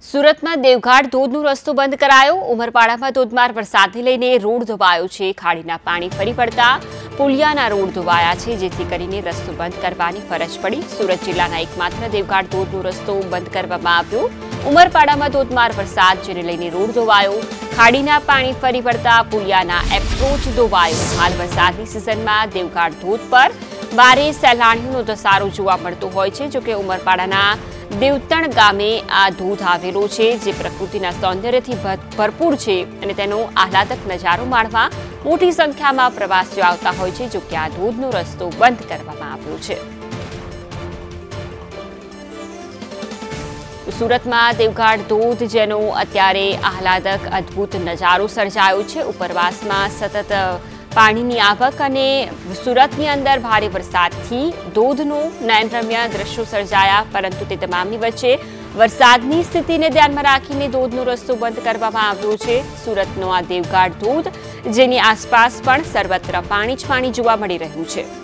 સુરતમાં દેવઘાટ ધોધનો રસ્તો બંધ કરાયો। ઉમરપાડામાં ધોધમાર વરસાદને લઈને રોડ ધોવાયો છે। ખાડીના પાણી ફરી પડતા પુલિયાના રોડ ધોવાયા છે, જેથી કરીને રસ્તો બંધ કરવાની ફરજ પડી। સુરત જિલ્લાના એકમાત્ર દેવઘાટ ધોધનો રસ્તો બંધ કરવામાં આવ્યો। ઉમરપાડામાં ધોધમાર વરસાદ જેને લઈને રોડ ધોવાયો। ખાડીના પાણી ફરી પડતા પુલિયાના એપ્રોચ ધોવાયો। હાલ વરસાદની સિઝનમાં દેવઘાટ ધોધ પર ભારે સહેલાણીઓનો ધસારો જોવા મળતો હોય છે। જોકે ઉમરપાડાના દેવતણ ગામે આ ધોધ આવેલો છે, જે પ્રકૃતિના સૌંદર્યથી ભરપૂર છે અને તેનો આહલાદક નજારો માણવા મોટી સંખ્યામાં પ્રવાસીઓ આવતા હોય છે। જોકે આ ધોધનો રસ્તો બંધ કરવામાં આવ્યો છે। સુરતમાં દેવઘાટ ધોધ જેનો અત્યારે આહલાદક અદ્ભુત નજારો સર્જાયો છે। ઉપરવાસમાં સતત પાણીની આવક અને સુરતની અંદર ભારે વરસાદથી ધોધનું નયનરમ્ય દ્રશ્યો સર્જાયા, પરંતુ તે તમામની વચ્ચે વરસાદની સ્થિતિને ધ્યાનમાં રાખીને ધોધનો રસ્તો બંધ કરવામાં આવ્યો છે। સુરતનો આ દેવઘાટ ધોધ જેની આસપાસ પણ સર્વત્ર પાણી જ પાણી જોવા મળી રહ્યું છે।